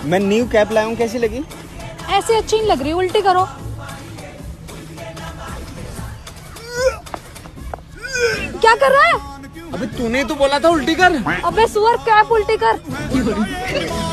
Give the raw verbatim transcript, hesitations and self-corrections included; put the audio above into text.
मैं new cap लाया हूँ, कैसी लगी? ऐसे अच्छी नहीं लग रही, उल्टी करो। क्या कर रहा है? अबे तूने तो बोला था उल्टी कर। अबे सुअर, कैप उल्टी कर।